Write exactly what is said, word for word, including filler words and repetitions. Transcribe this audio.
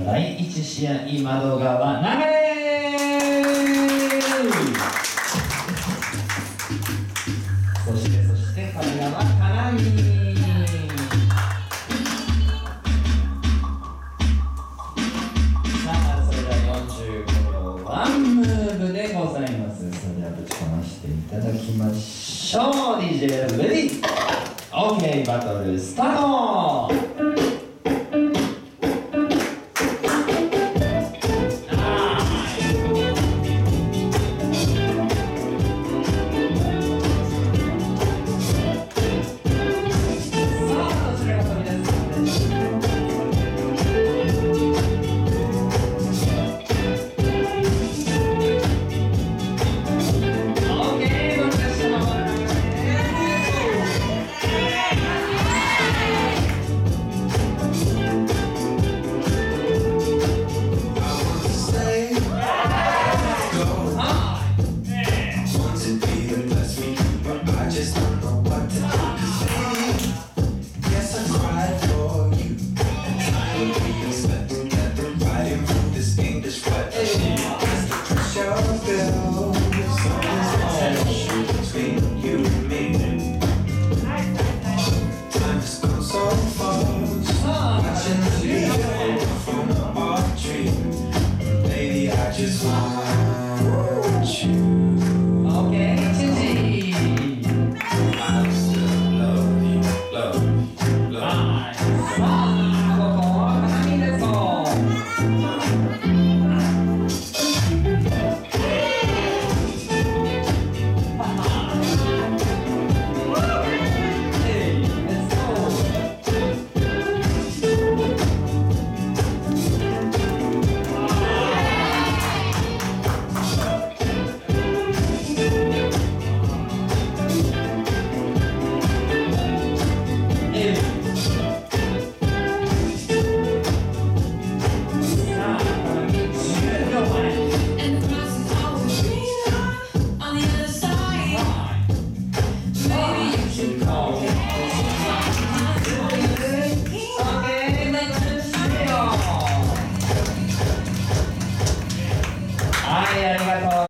だいいち試合窓側流れ。そしてそして彼らは金井。さあそれではよんじゅうごびょうワンムーブでございます。それではぶちこましていただきましょう。 ディージェー レディー OK バトルスタート。Yes, I cried for you. I would be expecting